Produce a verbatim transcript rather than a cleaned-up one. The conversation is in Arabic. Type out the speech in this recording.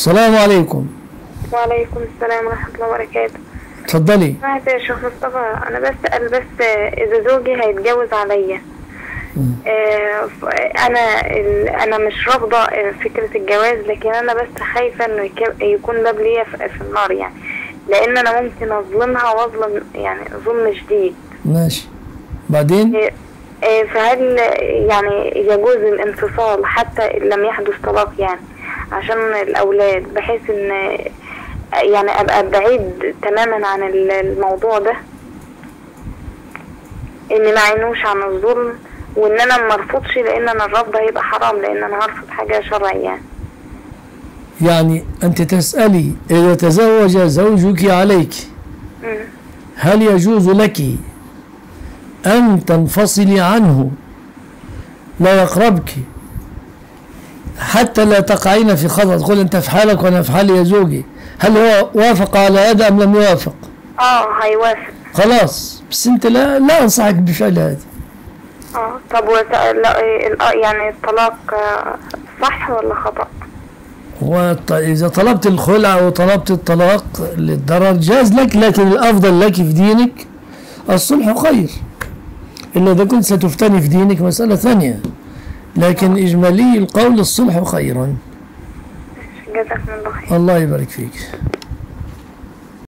السلام عليكم. وعليكم السلام ورحمة الله وبركاته. اتفضلي. سمعت يا شيخ مصطفى، أنا بسأل بس إذا زوجي هيتجوز عليا. آه أنا أنا مش رافضة فكرة الجواز، لكن أنا بس خايفة إنه يكون باب ليا في النار يعني، لأن أنا ممكن أظلمها وأظلم يعني ظلم شديد. ماشي. بعدين؟ آه فهل يعني يجوز الانفصال حتى إن لم يحدث طلاق يعني عشان الأولاد، بحيث إن يعني أبقى بعيد تماما عن الموضوع ده، إني ما عينوش عن الظلم، وإن أنا ما ارفضش، لأن أنا الرفض هيبقى حرام، لأن أنا هرفض حاجة شرعية يعني. يعني أنت تسألي إذا تزوج زوجك عليك مم. هل يجوز لك أن تنفصلي عنه لا يقربك حتى لا تقعين في خطأ، تقول أنت في حالك وأنا في حالي يا زوجي؟ هل هو وافق على هذا أم لم يوافق؟ اه هيوافق. خلاص، بس أنت لا لا أنصحك بفعل هذا. اه طب وت... لا يعني الطلاق صح ولا خطأ؟ وإذا طلبت الخلع وطلبت الطلاق للضرر جاز لك، لكن الأفضل لك في دينك الصلح خير، إلا إذا كنت ستفتني في دينك مسألة ثانية، لكن إجمالي القول الصلح خيرا. جزاكم الله خير. الله يبارك فيك.